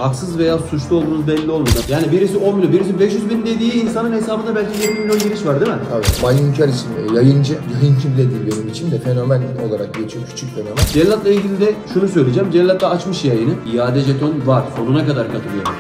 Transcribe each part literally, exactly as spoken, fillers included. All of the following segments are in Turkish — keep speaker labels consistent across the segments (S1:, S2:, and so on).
S1: haksız veya suçlu olduğunuz belli olmadan. Yani birisi on milyon, birisi beş yüz bin dediği insanın hesabında belki yirmi milyon giriş var değil mi?
S2: Tabii. Bay Hünkar isimli yayıncı. Yayıncı bile değil benim için de fenomen olarak geçiyor. Küçük fenomen.
S1: Cellat'la ilgili de şunu söyleyeceğim. Cellat da açmış yayını. İade jeton var. Sonuna kadar katılıyorum.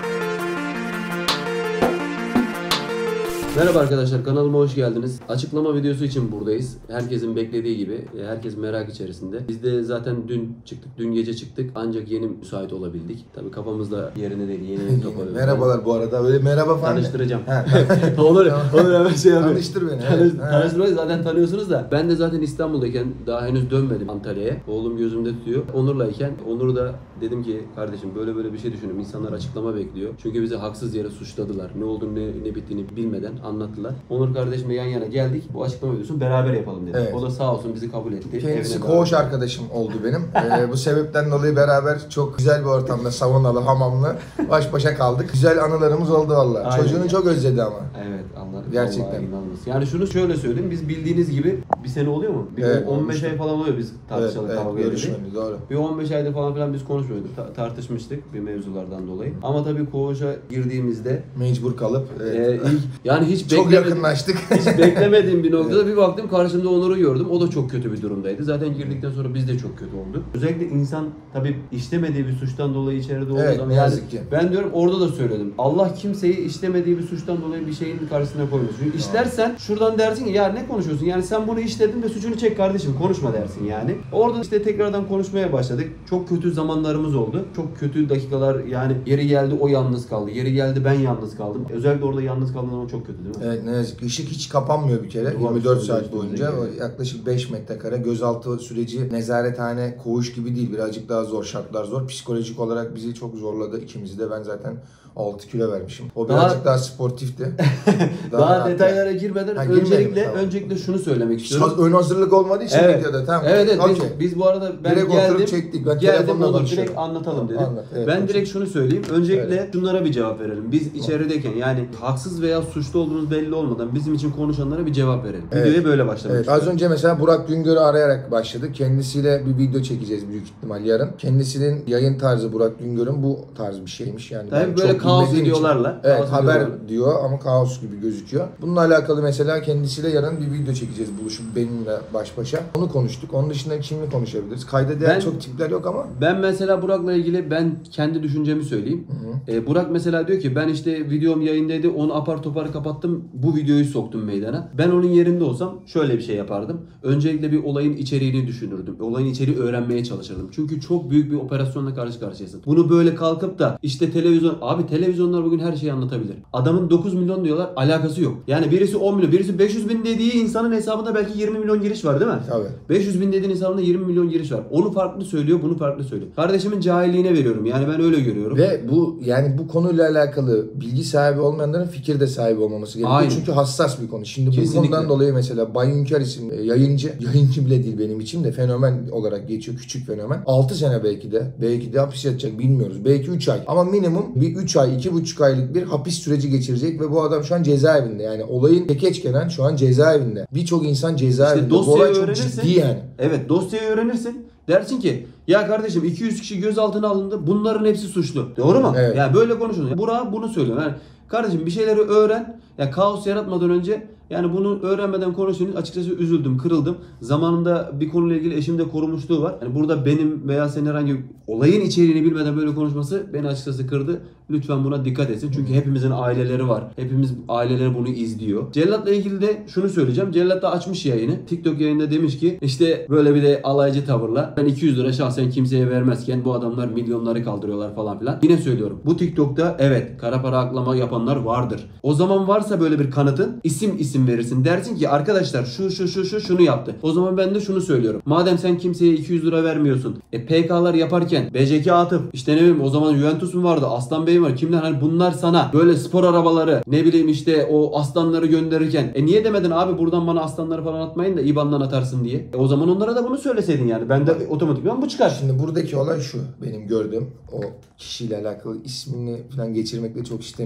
S1: Merhaba arkadaşlar, kanalıma hoş geldiniz. Açıklama videosu için buradayız. Herkesin beklediği gibi, herkes merak içerisinde. Biz de zaten dün çıktık, dün gece çıktık. Ancak yeni müsait olabildik. Tabii kafamızda yerine değil, yeni yeni toparlıyoruz.
S2: Merhabalar bu arada, öyle merhaba falan.
S1: Tanıştıracağım. olur, olur hemen şey yapayım.
S2: Tanıştır beni.
S1: Tanış, tanıştırmayı zaten tanıyorsunuz da. Ben de zaten İstanbul'dayken daha henüz dönmedim Antalya'ya. Oğlum gözümde tutuyor. Onur'layken, Onur da dedim ki kardeşim böyle böyle bir şey düşünüyorum. İnsanlar açıklama bekliyor. Çünkü bizi haksız yere suçladılar. Ne olduğunu ne, ne bittiğini bilmeden anlattılar. Onur kardeşimle yan yana geldik. Bu açıklama videosunu beraber yapalım dedik. Evet. O da sağ olsun bizi kabul etti.
S2: Kendisi koğuş arkadaşım oldu benim. ee, bu sebepten dolayı beraber çok güzel bir ortamda, saunalı, hamamlı baş başa kaldık. Güzel anılarımız oldu valla. Çocuğunu ya. Çok özledi ama.
S1: Evet, anladım.
S2: Gerçekten.
S1: Yani şunu şöyle söyleyeyim. Biz bildiğiniz gibi bir sene oluyor mu? Bir evet, on beş olmuştu. Ay falan oluyor biz tartışalı evet, kavga
S2: evet,
S1: edelim.
S2: Doğru.
S1: Bir on beş ayda falan filan biz konuşmuyorduk. Ta- tartışmıştık bir mevzulardan dolayı. Ama tabii koğuşa girdiğimizde
S2: mecbur kalıp evet.
S1: e, ilk, yani hiç
S2: çok yakınlaştık.
S1: Hiç beklemediğim bir noktada evet. Bir baktım karşımda Onur'u gördüm. O da çok kötü bir durumdaydı. Zaten girdikten sonra biz de çok kötü olduk. Özellikle insan tabii işlemediği bir suçtan dolayı içeride olduğu
S2: evet,
S1: zaman yani ki. Ben diyorum orada da söyledim. Allah kimseyi işlemediği bir suçtan dolayı bir şeyin karşısına koymasın. Çünkü işlersen şuradan dersin ki ya ne konuşuyorsun? Yani sen bunu işledin ve suçunu çek kardeşim. Konuşma dersin yani. Orada işte tekrardan konuşmaya başladık. Çok kötü zamanlarımız oldu. Çok kötü dakikalar yani yeri geldi o yalnız kaldı. Yeri geldi ben yalnız kaldım. Özellikle orada yalnız kaldığım zaman çok kötü değil mi?
S2: Evet ne yazık ki. Işık hiç kapanmıyor bir kere.
S1: Duvar
S2: yirmi dört saat boyunca. Yaklaşık beş metrekare gözaltı süreci nezarethane, koğuş gibi değil. Birazcık daha zor. Şartlar zor. Psikolojik olarak bizi çok zorladı. İkimizi de ben zaten altı kilo vermişim. O birazcık daha, daha sportifti.
S1: daha daha detaylara girmeden ha, öncelikle tamam. öncelikle şunu söylemek istiyorum.
S2: Ön hazırlık olmadığı için
S1: evet.
S2: videoda tamam.
S1: Evet evet
S2: okay.
S1: biz, biz bu arada ben
S2: direkt
S1: geldim.
S2: Çektik. Ben
S1: geldim olur direkt anlatalım dedim.
S2: Anlat, evet,
S1: ben
S2: hocam.
S1: direkt şunu söyleyeyim. Öncelikle
S2: evet.
S1: şunlara bir cevap verelim. Biz içerideyken yani haksız veya suçlu olduğumuz belli olmadan bizim için konuşanlara bir cevap verelim. Evet. Videoya böyle başlamak
S2: evet. Az önce mesela Burak Güngör'ü arayarak başladık. Kendisiyle bir video çekeceğiz büyük ihtimal yarın. Kendisinin yayın tarzı Burak Güngör'ün bu tarz bir şeymiş yani.
S1: Tabii böyle kaos videolarla.
S2: Evet
S1: kaos
S2: haber
S1: videolarla.
S2: diyor ama kaos gibi gözüküyor. Bununla alakalı mesela kendisiyle yarın bir video çekeceğiz buluşup benimle baş başa. Onu konuştuk. Onun dışında kimle konuşabiliriz? Kayda değer çok tipler yok ama.
S1: Ben mesela Burak'la ilgili ben kendi düşüncemi söyleyeyim. Hı hı. Ee, Burak mesela diyor ki ben işte videom yayındaydı onu apar topar kapattım bu videoyu soktum meydana. Ben onun yerinde olsam şöyle bir şey yapardım. Öncelikle bir olayın içeriğini düşünürdüm. Olayın içeriği öğrenmeye çalışırdım. Çünkü çok büyük bir operasyonla karşı karşıyasın. Bunu böyle kalkıp da işte televizyon... Abi televizyonlar bugün her şeyi anlatabilir. Adamın dokuz milyon diyorlar alakası yok. Yani birisi on milyon, birisi beş yüz bin dediği insanın hesabında belki yirmi milyon giriş var değil mi?
S2: Tabii.
S1: beş yüz bin dediğin hesabında yirmi milyon giriş var. Onu farklı söylüyor, bunu farklı söylüyor. Kardeşimin cahilliğine veriyorum. Yani ben öyle görüyorum.
S2: Ve bu yani bu konuyla alakalı bilgi sahibi olmayanların fikir de sahibi olmaması gerekiyor. Aynen. Çünkü hassas bir konu. Şimdi kesinlikle. Bu konudan dolayı mesela Bay Hünkar isimli yayıncı, yayıncı bile değil benim için de fenomen olarak geçiyor. Küçük fenomen. altı sene belki de. Belki de hapis yatacak bilmiyoruz. Belki üç ay. Ama minimum bir üç ay, iki buçuk aylık bir hapis süreci geçirecek ve bu adam şu an cezaevinde. Yani olayın tekeçkenen şu an cezaevinde. Birçok insan cezaevinde.
S1: İşte
S2: bu olay çok ciddi yani.
S1: Evet, dosyayı öğrenirsin. Dersin ki ya kardeşim iki yüz kişi gözaltına alındı. Bunların hepsi suçlu. Doğru mu? Evet. Yani böyle konuşun. Burak bunu söylüyor. Yani kardeşim bir şeyleri öğren. Ya kaos yaratmadan önce yani bunu öğrenmeden konuştuğunuz açıkçası üzüldüm, kırıldım. Zamanında bir konuyla ilgili eşimde korumuşluğu var. Yani burada benim veya senin herhangi bir olayın içeriğini bilmeden böyle konuşması beni açıkçası kırdı. Lütfen buna dikkat etsin. Çünkü hepimizin aileleri var. Hepimiz aileleri bunu izliyor. Cellat'la ilgili de şunu söyleyeceğim. Cellat da açmış yayını. TikTok yayında demiş ki işte böyle bir de alaycı tavırla. Ben iki yüz lira şahsen kimseye vermezken bu adamlar milyonları kaldırıyorlar falan filan. Yine söylüyorum. Bu TikTok'ta evet kara para aklama yapanlar vardır. O zaman varsa böyle bir kanıtın isim isim verirsin. Dersin ki arkadaşlar şu şu şu şu şunu yaptı. O zaman ben de şunu söylüyorum. Madem sen kimseye iki yüz lira vermiyorsun. E P K'lar yaparken B C K atıp işte ne bileyim o zaman Juventus mu vardı? Aslan Bey var. Kimler hani bunlar sana böyle spor arabaları ne bileyim işte o aslanları gönderirken e niye demedin abi buradan bana aslanları falan atmayın da İ B A N'dan atarsın diye. E o zaman onlara da bunu söyleseydin yani. Ben de otomatikman bu çıkar.
S2: Şimdi buradaki olay şu benim gördüğüm o kişiyle alakalı ismini falan geçirmekle çok istemiyorum. Dün telefon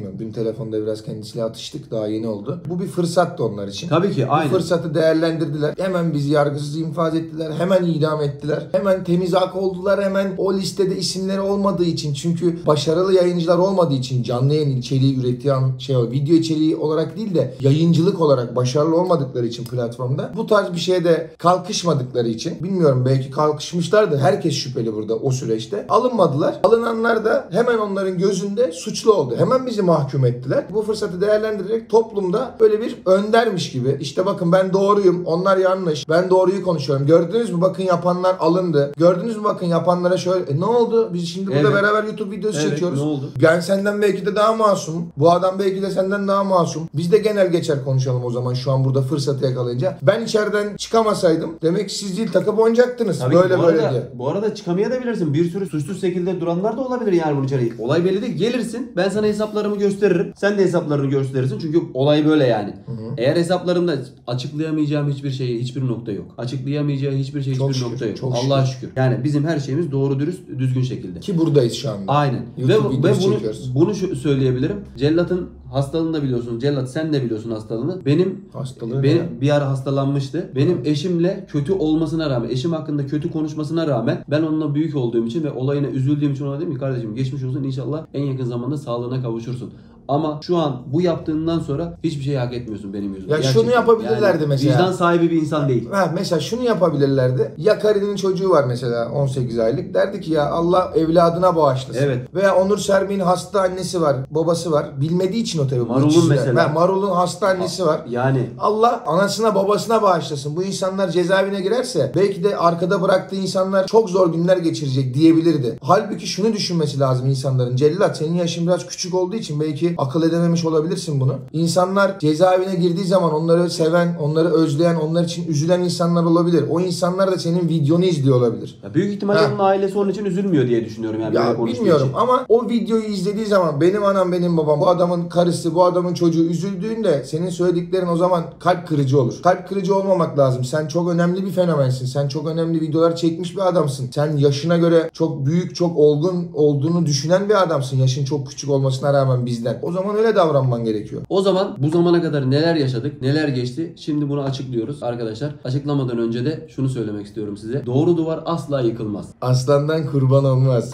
S2: telefonda biraz kendisiyle atıştık. Daha yeni oldu. Bu bir fırsattı onlar için.
S1: Tabii ki aynı.
S2: Bu fırsatı değerlendirdiler. Hemen bizi yargısız infaz ettiler. Hemen idam ettiler. Hemen temiz hak oldular. Hemen o listede isimleri olmadığı için. Çünkü başarılı yayıncılar olmadığı için canlı yayın içeriği üreten şey o video içeriği olarak değil de yayıncılık olarak başarılı olmadıkları için platformda bu tarz bir şeye de kalkışmadıkları için bilmiyorum belki kalkışmışlardı. Herkes şüpheli burada o süreçte. Alınmadılar. Alınanlar da hemen onların gözünde suçlu oldu. Hemen bizi mahkum ettiler. Bu fırsatı değerlendirerek toplumda böyle bir öndermiş gibi işte bakın ben doğruyum, onlar yanlış. Ben doğruyu konuşuyorum. Gördünüz mü bakın yapanlar alındı. Gördünüz mü bakın yapanlara şöyle e, ne oldu? Biz şimdi burada
S1: evet.
S2: beraber YouTube videosu
S1: evet,
S2: çekiyoruz.
S1: Ne oldu?
S2: Ben senden belki de daha masum. Bu adam belki de senden daha masum. Biz de genel geçer konuşalım o zaman şu an burada fırsatı yakalayınca. Ben içeriden çıkamasaydım demek ki siz değil takıp oynayacaktınız.
S1: Tabii
S2: böyle
S1: bu
S2: böyle
S1: arada,
S2: diye.
S1: Bu arada çıkamayabilirsin. Bir sürü suçsuz şekilde duranlar da olabilir yani bunun içeriği. Olay belli değil. Gelirsin. Ben sana hesaplarımı gösteririm. Sen de hesaplarını gösterirsin. Çünkü olay böyle yani. Hı hı. Eğer hesaplarımda açıklayamayacağım hiçbir şey, hiçbir nokta yok. Açıklayamayacağı hiçbir şey,
S2: çok
S1: hiçbir
S2: şükür,
S1: nokta yok.
S2: çok
S1: Allah'a
S2: şükür.
S1: şükür. Yani bizim her şeyimiz doğru dürüst, düzgün şekilde.
S2: Ki buradayız şu anda.
S1: Aynen.
S2: YouTube
S1: ve, ve bunu,
S2: çekiyoruz.
S1: bunu şu söyleyebilirim. Cellat'ın hastalığını da biliyorsunuz. Cellat sen de biliyorsun hastalığını. Benim
S2: Hastalığı
S1: benim
S2: ne?
S1: bir ara hastalanmıştı. Benim eşimle kötü olmasına rağmen, eşim hakkında kötü konuşmasına rağmen ben onunla büyük olduğum için ve olayına üzüldüğüm için ona dedim ki kardeşim geçmiş olsun inşallah en yakın zamanda sağlığına kavuşursun. Ama şu an bu yaptığından sonra hiçbir şey hak etmiyorsun benim yüzümden.
S2: Ya şunu yapabilirlerdi yani, mesela.
S1: Vicdan sahibi bir insan değil.
S2: Ha, mesela şunu yapabilirlerdi. Ya Karin'in çocuğu var mesela on sekiz aylık. Derdi ki ya Allah evladına bağışlasın.
S1: Evet.
S2: Veya Onur Sermi'nin hasta annesi var, babası var. Bilmediği için o tabii.
S1: Marul'un mesela.
S2: Ha, Marul'un hasta annesi var.
S1: Yani.
S2: Allah anasına babasına bağışlasın. Bu insanlar cezaevine girerse belki de arkada bıraktığı insanlar çok zor günler geçirecek diyebilirdi. Halbuki şunu düşünmesi lazım insanların. Cellat senin yaşın biraz küçük olduğu için belki akıl edememiş olabilirsin bunu. İnsanlar cezaevine girdiği zaman onları seven, onları özleyen, onlar için üzülen insanlar olabilir. O insanlar da senin videonu izliyor olabilir.
S1: Ya büyük ihtimalle ha. onun ailesi onun için üzülmüyor diye düşünüyorum yani.
S2: Ya bilmiyorum için. Ama o videoyu izlediği zaman benim anam, benim babam, bu adamın karısı, bu adamın çocuğu üzüldüğünde senin söylediklerin o zaman kalp kırıcı olur. Kalp kırıcı olmamak lazım. Sen çok önemli bir fenomensin. Sen çok önemli videolar çekmiş bir adamsın. Sen yaşına göre çok büyük, çok olgun olduğunu düşünen bir adamsın. Yaşın çok küçük olmasına rağmen bizden. O zaman öyle davranman gerekiyor.
S1: O zaman bu zamana kadar neler yaşadık, neler geçti? Şimdi bunu açıklıyoruz arkadaşlar. Açıklamadan önce de şunu söylemek istiyorum size. Doğru duvar asla yıkılmaz.
S2: Aslandan kurban olmaz.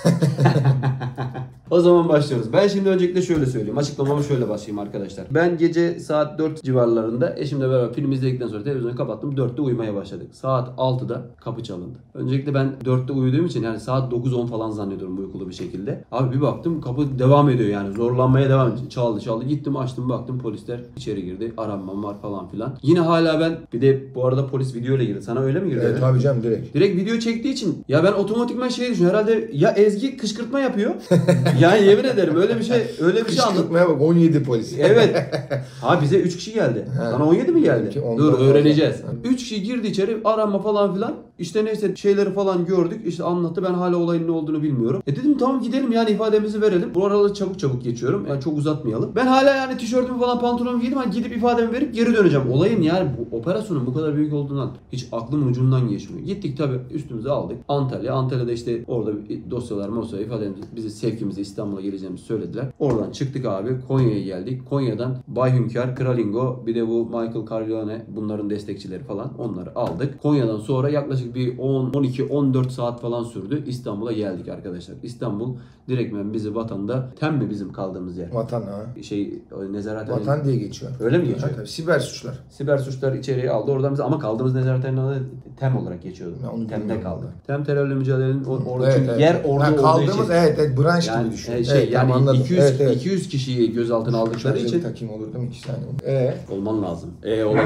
S1: O zaman başlıyoruz. Ben şimdi öncelikle şöyle söyleyeyim. Açıklamama şöyle başlayayım arkadaşlar. Ben gece saat dört civarlarında eşimle beraber film izledikten sonra televizyonu kapattım. dörtte uyumaya başladık. Saat altıda kapı çalındı. Öncelikle ben dörtte uyuduğum için yani saat dokuz on falan zannediyorum uykulu bir şekilde. Abi bir baktım kapı devam ediyor yani. Zorlanmaya devam ediyor. Çaldı çaldı. Gittim açtım baktım polisler içeri girdi. Aranmam var falan filan. Yine hala ben bir de bu arada polis video ile girdi. Sana öyle mi girdi?
S2: Evet tabii canım direkt.
S1: Direkt video çektiği için ya ben otomatikman şey düşünüyorum. Herhalde ya Ezgi kışkırtma yapıyor. Yani yemin ederim öyle bir şey öyle bir şey anladım.
S2: Kışkırtmaya bak on yedi polis.
S1: Evet. Ha bize üç kişi geldi.
S2: Ha.
S1: Sana on yedi mi geldi? Dur öğreneceğiz.
S2: Fazla.
S1: üç kişi girdi içeri arama falan filan. İşte neyse şeyleri falan gördük. İşte anlattı. Ben hala olayın ne olduğunu bilmiyorum. E dedim tamam gidelim yani ifademizi verelim. Bu araları çabuk çabuk geçiyorum. Yani çok uzatmayalım. Ben hala yani tişörtümü falan pantolonumu giydim. Hani gidip ifademi verip geri döneceğim. Olayın yani bu operasyonun bu kadar büyük olduğundan hiç aklımın ucundan geçmiyor. Gittik tabii üstümüze aldık. Antalya. Antalya'da işte orada dosyalar, dosyalar ifademizi, bizi sevkimizi İstanbul'a geleceğimizi söylediler. Oradan çıktık abi. Konya'ya geldik. Konya'dan Bay Hünkar, Kralingo, bir de bu Michael Corleone bunların destekçileri falan onları aldık. Konya'dan sonra yaklaşık bir on, on iki, on dört saat falan sürdü. İstanbul'a geldik arkadaşlar. İstanbul direktmen bizi vatanda tem mi bizim kaldığımız yer?
S2: Vatan ha.
S1: Şey nezaret
S2: Vatan diye geçiyor.
S1: Öyle mi geçiyor?
S2: Ha, tabii. Siber suçlar.
S1: Siber suçlar içeriye aldı. Oradan bize ama kaldığımız nezarethanenin adı tem olarak geçiyordu. Tem'de kaldı. Tem terörle mücadelenin orada evet, çünkü evet. yer orada ha,
S2: kaldığımız,
S1: olduğu için.
S2: Evet evet branş
S1: yani,
S2: gibi düşün.
S1: E, şey,
S2: evet,
S1: yani
S2: tamam,
S1: iki yüz,
S2: evet, evet.
S1: iki yüz kişiyi gözaltına aldıkları için.
S2: Takayım olur değil mi? iki saniye. Ee?
S1: Olman lazım. Ee olman.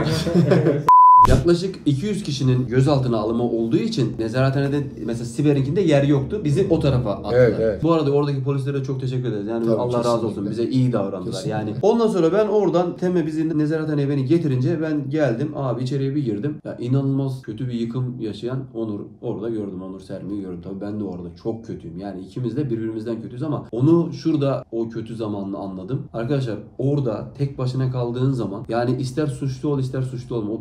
S1: Yaklaşık iki yüz kişinin gözaltına alımı olduğu için nezarethanede mesela Siber'inkinde yer yoktu. Bizi o tarafa attılar. Evet, evet. Bu arada oradaki polislere çok teşekkür ederiz. Yani tabii, Allah razı olsun. Bize iyi davrandılar. Kesinlikle. Yani ondan sonra ben oradan Temme bizi nezarethaneye beni getirince ben geldim. Abi içeriye bir girdim. Ya inanılmaz kötü bir yıkım yaşayan Onur orada gördüm. Onur Sermi'yi gördüm. Tabii ben de orada çok kötüyüm. Yani ikimiz de birbirimizden kötüyüz ama onu şurada o kötü zamanla anladım. Arkadaşlar orada tek başına kaldığın zaman yani ister suçlu ol ister suçlu olma o duvarlar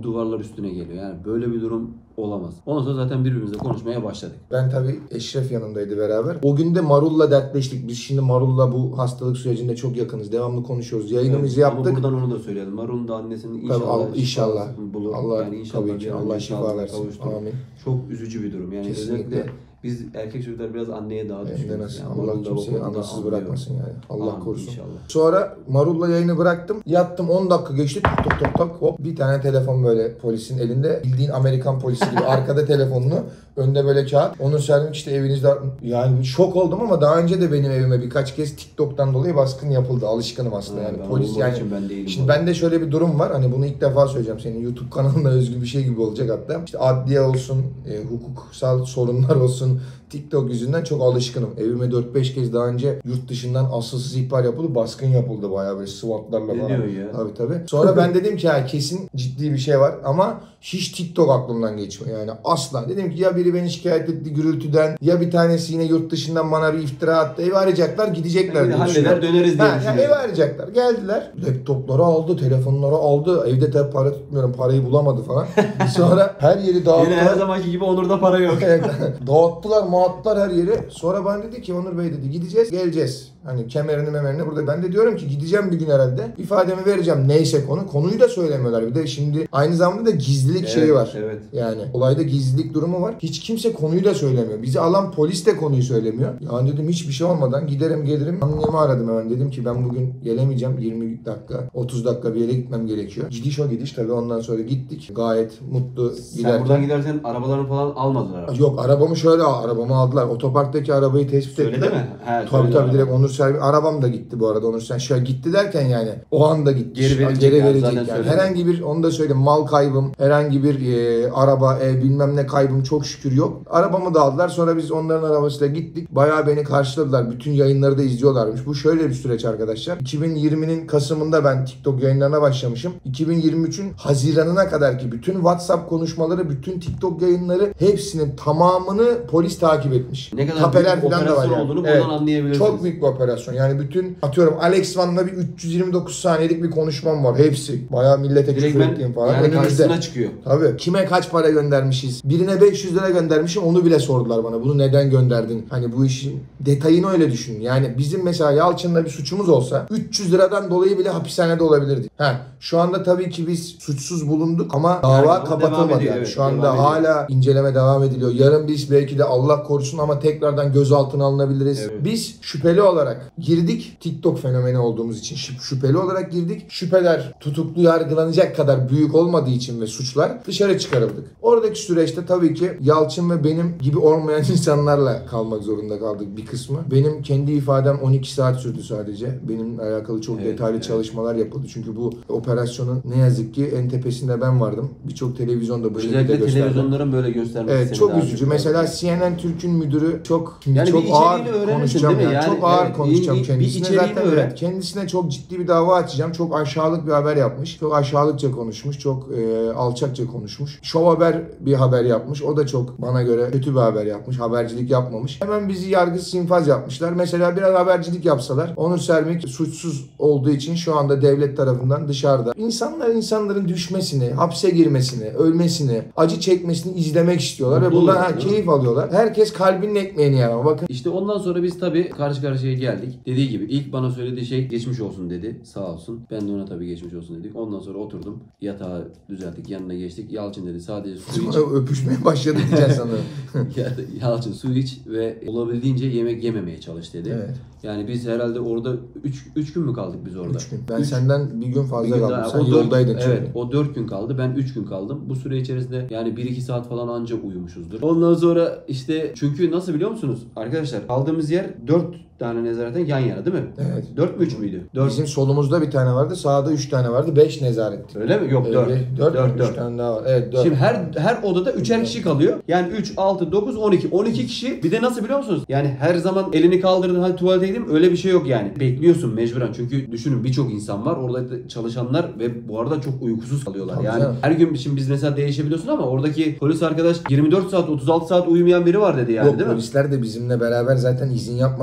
S1: üstüne geliyor. Yani böyle bir durum olamaz. Ondan sonra zaten birbirimizle konuşmaya başladık.
S2: Ben tabii Eşref yanındaydı beraber. O gün de Marul'la dertleştik. Biz şimdi Marul'la bu hastalık sürecinde çok yakınız. Devamlı konuşuyoruz. Yayınımızı
S1: evet,
S2: yaptık.
S1: Ama buradan onu da söyleyelim. Marul'un da annesinin inşallah
S2: tabii, Allah, inşallah.
S1: bulur.
S2: Allah,
S1: yani inşallah
S2: tabii ki Allah şifa versin. Amin.
S1: Çok üzücü bir durum. Yani
S2: kesinlikle.
S1: özellikle biz erkek çocuklar biraz anneye daha düşüyoruz.
S2: Yani Allah kimseyi anasız bırakmasın yani. Allah Amin, korusun.
S1: İnşallah.
S2: Sonra Marul'la yayını bıraktım. Yattım on dakika geçti. Tok tok tok tok hop. Bir tane telefon böyle polisin elinde. Bildiğin Amerikan polisi gibi arkada telefonunu. Önde böyle kağıt. Onu serdim işte evinizde. Yani şok oldum ama daha önce de benim evime birkaç kez TikTok'tan dolayı baskın yapıldı. Alışkınım aslında yani.
S1: Ha,
S2: Polis yani.
S1: ben değilim
S2: şimdi bende şöyle bir durum var. Hani bunu ilk defa söyleyeceğim. Senin YouTube kanalına özgü bir şey gibi olacak hatta. İşte adliye olsun, e, hukuksal sorunlar olsun. TikTok yüzünden çok alışkınım. Evime dört beş kez daha önce yurt dışından asılsız ihbar yapıldı. Baskın yapıldı bayağı böyle SWAT'larla falan.
S1: Ne diyor ya?
S2: Tabii tabii. Sonra ben dedim ki ya kesin ciddi bir şey var ama hiç TikTok aklımdan geçmiyor. Yani asla. Dedim ki ya biri beni şikayet etti gürültüden ya bir tanesi yine yurt dışından bana bir iftira attı. Ev arayacaklar gidecekler.
S1: Yani halleder döneriz diye
S2: ha, yani ev arayacaklar. Geldiler. Laptopları aldı, telefonları aldı. Evde tabii para tutmuyorum. Parayı bulamadı falan. Sonra her yeri dağıttılar.
S1: Yine her zamanki gibi Onur'da para yok.
S2: Dağıttılar, mağıttılar her yeri. Sonra bana dedi ki Onur Bey dedi gideceğiz, geleceğiz. Hani kemerini memerini burada. Ben de diyorum ki gideceğim bir gün herhalde. İfademi vereceğim. Neyse konu. Konuyu da söylemiyorlar. Bir de şimdi aynı zamanda da gizlilik
S1: evet,
S2: şeyi var.
S1: Evet.
S2: Yani olayda gizlilik durumu var. Hiç kimse konuyu da söylemiyor. Bizi alan polis de konuyu söylemiyor. Yani dedim hiçbir şey olmadan giderim gelirim. Annemi aradım hemen. Dedim ki ben bugün gelemeyeceğim. yirmi dakika, otuz dakika bir yere gitmem gerekiyor. Gidiş o gidiş tabii. Ondan sonra gittik. Gayet mutlu giderken.
S1: Sen buradan gidersen arabalarını falan almadılar.
S2: Yok arabamı şöyle arabamı aldılar. Otoparktaki arabayı tespit
S1: Söyledi
S2: ettiler.
S1: mi? He,
S2: tabii tabii
S1: araba.
S2: direkt Onur Servi. Arabam da gitti bu arada Onur Servi. Şöyle gitti derken yani o anda gitti.
S1: Geri verecek,
S2: Geri
S1: yani,
S2: verecek yani.
S1: söyledi.
S2: Herhangi bir onu da söyleyeyim mal kaybım, herhangi bir e, araba, ev bilmem ne kaybım çok şükür yok. Arabamı da aldılar. Sonra biz onların arabasıyla gittik. Bayağı beni karşıladılar. Bütün yayınları da izliyorlarmış. Bu şöyle bir süreç arkadaşlar. iki bin yirminin Kasım'ında ben TikTok yayınlarına başlamışım. iki bin yirmi üçün Haziran'ına kadar ki bütün WhatsApp konuşmaları, bütün TikTok yayınları hepsinin tamamını polis takip etmiş.
S1: Ne kadar
S2: Tapeler
S1: büyük
S2: falan da var
S1: operasyon
S2: yani.
S1: olduğunu buradan
S2: Evet.
S1: anlayabilirsiniz.
S2: Çok büyük bir operasyon. Yani bütün atıyorum Alex Van'la bir üç yüz yirmi dokuz saniyelik bir konuşmam var. Hepsi. Bayağı millete küfür ettiğim falan.
S1: Yani
S2: Önümüzde.
S1: karşısına çıkıyor.
S2: Tabii. Kime kaç para göndermişiz? Birine beş yüz lira göndermişim. Onu bile sordular bana. Bunu neden gönderdin? Hani bu işin detayını öyle düşün. Yani bizim mesela Yalçın'la bir suçumuz olsa üç yüz liradan dolayı bile hapishanede olabilirdik. Ha, şu anda tabii ki biz suçsuz bulunduk ama dava
S1: Yani
S2: kapatılmadı.
S1: ediyor,
S2: Yani.
S1: evet,
S2: Şu anda
S1: devam
S2: hala inceleme devam ediliyor. Yarın biz belki de Allah korusun ama tekrardan gözaltına alınabiliriz.
S1: Evet.
S2: Biz şüpheli olarak girdik. TikTok fenomeni olduğumuz için şüp- şüpheli olarak girdik. Şüpheler tutuklu yargılanacak kadar büyük olmadığı için ve suçlar dışarı çıkarıldık. Oradaki süreçte tabii ki Yalçın ve benim gibi olmayan insanlarla kalmak zorunda kaldık bir kısmı. Benim kendi ifadem on iki saat sürdü sadece. Benimle alakalı çok
S1: Evet,
S2: detaylı
S1: evet.
S2: çalışmalar yapıldı. Çünkü bu operasyonun ne yazık ki en tepesinde ben vardım. Birçok televizyonda bu şekilde
S1: Özellikle
S2: gösterdi.
S1: televizyonların böyle göstermesi.
S2: Evet
S1: seni
S2: çok
S1: daha
S2: üzücü.
S1: çok
S2: Mesela
S1: etkiledi.
S2: C N N Türk'ün müdürü çok
S1: Yani
S2: çok
S1: bir
S2: ağır
S1: içeriğini öğrenirsin,
S2: konuşacağım
S1: değil mi?
S2: yani.
S1: Yani
S2: Çok ağır
S1: evet,
S2: konuşacağım
S1: bir- bir
S2: kendisine.
S1: içeriğini
S2: Zaten
S1: öğren.
S2: evet, kendisine çok ciddi bir dava açacağım. Çok aşağılık bir haber yapmış. Çok aşağılıkça konuşmuş. Çok e, alçakça konuşmuş. Şov Haber bir haber yapmış. O da çok bana göre kötü bir haber yapmış. Habercilik yapmamış. Hemen bizi yargısız infaz yapmışlar. Mesela biraz habercilik yapsalar Onur Sermik suçsuz olduğu için şu anda devlet tarafından dışarıda. İnsanlar insanların düşmesini, hapse girmesini, ölmesini, acı çekmesini izlemek istiyorlar
S1: Mutlu
S2: ve bundan
S1: oluyor,
S2: ha,
S1: değil mi?
S2: keyif alıyorlar. Herkes kalbinin ekmeğini yer ama bakın.
S1: İşte ondan sonra biz tabii karşı karşıya geldik. Dediği gibi ilk bana söylediği şey geçmiş olsun dedi. Sağ olsun. Ben de ona tabii geçmiş olsun dedik. Ondan sonra oturdum. Yatağı düzelttik. Yanına geçtik. Yalçın dedi sadece su iç.
S2: Sonra öpüşmeye başladı diyeceğiz sanırım.
S1: Ya- Yalçın su iç ve olabildiğince yemek yememeye çalış dedi.
S2: Evet.
S1: Yani biz herhalde orada üç gün mü kaldık biz orada?
S2: Üç gün. Ben
S1: Üç-
S2: senden bir gün
S1: bir
S2: fazla
S1: gün
S2: kaldım.
S1: daha-
S2: Sen
S1: o dört-
S2: yoldaydın çünkü.
S1: Evet, o dört gün kaldı. Ben üç gün kaldım. Bu süre içerisinde yani bir iki saat falan anca uyumuşuzdur. Ondan sonra işte çünkü nasıl biliyor musunuz? Arkadaşlar kaldığımız yer dört tane nezaretten yan yana değil mi?
S2: Evet.
S1: dört mü üç müydü? dört.
S2: Bizim solumuzda bir tane vardı, sağda üç tane vardı. beş nezaretti.
S1: Öyle mi? Yok dört.
S2: dört
S1: dört.
S2: üç tane daha var. Evet dört.
S1: Şimdi her her odada üçer kişi kalıyor. Yani üç, altı, dokuz, on iki. on iki kişi. Bir de nasıl biliyor musunuz? Yani her zaman elini kaldırdın hadi tuvalete gideyim öyle bir şey yok yani. Bekliyorsun mecburen. Çünkü düşünün birçok insan var. Orada çalışanlar ve bu arada çok uykusuz kalıyorlar.
S2: Tabii
S1: yani
S2: canım.
S1: her gün şimdi biz mesela değişebiliyorsun ama oradaki polis arkadaş yirmi dört saat otuz altı saat uyumayan biri var dedi yani
S2: Yok,
S1: değil mi?
S2: polisler de bizimle beraber zaten izin yapmadan çalışıyor.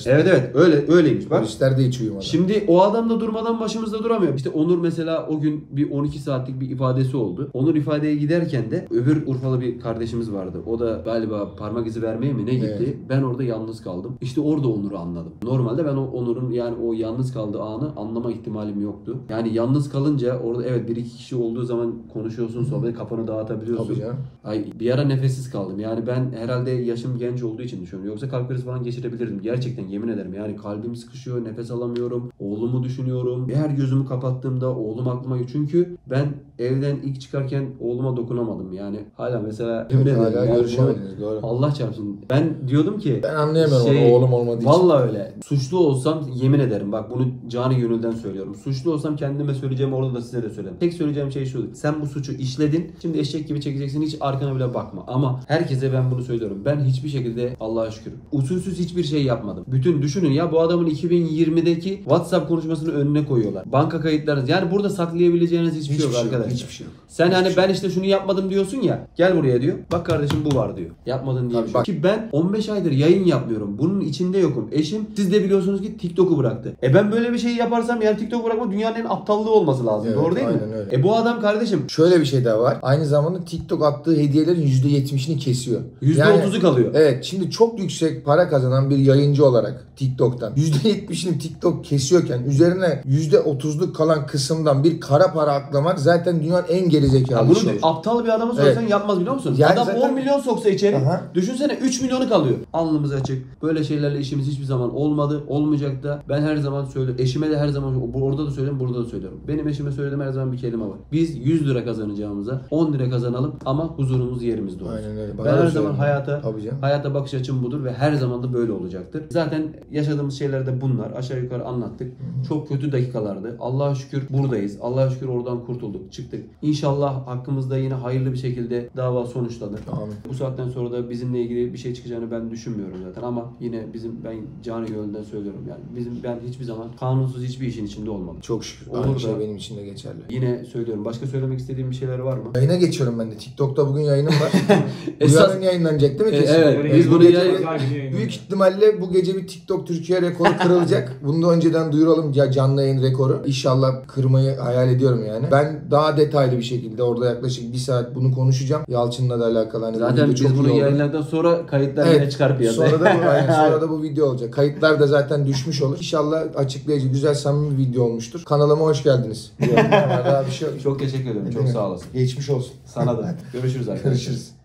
S2: çalıştı.
S1: Evet evet öyle öyleymiş bak.
S2: Polisler de hiç uyumadı.
S1: Şimdi o adam da durmadan başımızda duramıyor. İşte Onur mesela o gün bir on iki saatlik bir ifadesi oldu. Onur ifadeye giderken de öbür Urfalı bir kardeşimiz vardı. O da galiba parmak izi vermeye mi ne gitti. Evet. Ben orada yalnız kaldım. İşte orada Onur'u anladım. Normalde ben o Onur'un yani o yalnız kaldığı anı anlama ihtimalim yoktu. Yani yalnız kalınca orada evet bir iki kişi olduğu zaman konuşuyorsun, sohbet kafanı dağıtabiliyorsun.
S2: Tabii canım.
S1: Ay bir ara nefessiz kaldım. Yani ben herhalde yaşım genç olduğu için düşünüyorum. Yoksa kalp krizi falan geçirebilirdim. Gerçekten yemin ederim. Yani kalbim sıkışıyor, nefes alamıyorum. Oğlumu düşünüyorum. Her gözümü kapattığımda oğlum aklıma geliyor. Çünkü ben evden ilk çıkarken oğluma dokunamadım. Yani hala mesela
S2: evet,
S1: ederim.
S2: hala
S1: Yani
S2: görüşemediniz. Doğru.
S1: Allah çarpsın. Ben diyordum ki
S2: ben anlayamıyorum
S1: şey,
S2: onu oğlum olmadığı için.
S1: Vallahi öyle. Suçlu olsam yemin ederim. Bak bunu canı gönülden söylüyorum. Suçlu olsam kendime söyleyeceğim, orada da size de söylerim. Tek söyleyeceğim şey şu. Sen bu suçu işledin. Şimdi eşek gibi çekeceksin. Hiç arkana bile bakma. Ama herkese ben bunu söylüyorum. Ben hiçbir şekilde Allah'a şükür usulsüz hiçbir şey yapmadım. Bütün düşünün ya bu adamın iki bin yirmideki WhatsApp konuşmasını önüne koyuyorlar. Banka kayıtlarınız. Yani burada saklayabileceğiniz hiçbir, hiçbir şey yok şey arkadaşlar.
S2: Hiçbir şey yok.
S1: Sen
S2: hiçbir
S1: hani
S2: şey
S1: ben işte şunu yapmadım diyorsun ya. Gel buraya diyor. Bak kardeşim bu var diyor. Yapmadın diye bir şey. Ki ben on beş aydır yayın yapmıyorum. Bunun içinde yokum. Eşim siz de biliyorsunuz ki TikTok'u bıraktı. E ben böyle bir şey yaparsam yani TikTok bırakma dünyanın en aptallığı olması lazım.
S2: Evet,
S1: doğru değil mi?
S2: Öyle.
S1: E bu adam kardeşim.
S2: Şöyle bir şey daha var. Aynı zamanda TikTok attığı hediyelerin yüzde yetmişini kesiyor.
S1: yüzde otuzu yani, kalıyor.
S2: Evet. Şimdi çok yüksek para kazanan bir yayıncı olarak TikTok'tan yüzde yetmişini TikTok kesiyorken üzerine yüzde otuzluk kalan kısımdan bir kara para aklamak zaten dünyanın en gerizekalı
S1: işi. Bunu aptal bir adama sorsan evet. yapmaz biliyor musun? Yani adam zaten... on milyon soksa içeri. Aha. Düşünsene üç milyonu kalıyor. Alnımız açık. Böyle şeylerle işimiz hiçbir zaman olmadı. Olmayacak da. Ben her zaman söylüyorum. Eşime de her zaman orada da söylüyorum, burada da söylüyorum. Benim eşime söylediğim her zaman bir kelime var. Biz yüz lira kazanacağımıza on lira kazanalım ama huzurumuz yerimizde olsun.
S2: Aynen öyle. Bana
S1: ben her zaman hayata
S2: Tabii
S1: hayata bakış açım budur ve her zaman da böyle olacaktır. Zaten yaşadığımız şeyler de bunlar. Aşağı yukarı anlattık. Hı-hı. Çok kötü dakikalardı. Allah'a şükür buradayız. Allah'a şükür oradan kurtulduk. Çıktık. İnşallah hakkımızda yine hayırlı bir şekilde dava sonuçlanır.
S2: Amin.
S1: Bu saatten sonra da bizimle ilgili bir şey çıkacağını ben düşünmüyorum zaten ama yine bizim ben canı gönülden söylüyorum yani. Bizim ben hiçbir zaman kanunsuz hiçbir işin içinde olmadım.
S2: Çok şükür.
S1: Olur
S2: Aynı
S1: da,
S2: şey benim için de geçerli.
S1: Yine söylüyorum. Başka söylemek istediğim bir şeyler var mı?
S2: Yayına geçiyorum ben de. TikTok'ta bugün yayınım var. Bu yarın yayınlanacak değil mi?
S1: Kesin. Evet.
S2: evet. Biz bunu yayın... Büyük ihtimalle bu gece bir TikTok Türkiye rekoru kırılacak. Bunu da önceden duyuralım ya canlı yayın rekoru. İnşallah kırmayı hayal ediyorum yani. Ben daha detaylı bir şekilde orada yaklaşık bir saat bunu konuşacağım. Yalçın'la da alakalı. Hani
S1: zaten biz bunu yayınlardan sonra kayıtlar evet. yine çıkar piyasaya.
S2: Sonra da, bu, yani sonra da bu video olacak. Kayıtlar da zaten düşmüş olur. İnşallah açıklayıcı, güzel, samimi bir video olmuştur. Kanalıma hoş geldiniz.
S1: Daha bir şey yok. Çok teşekkür ederim. Çok sağ olasın.
S2: Geçmiş olsun.
S1: Sana da. Görüşürüz arkadaşlar.
S2: Görüşürüz.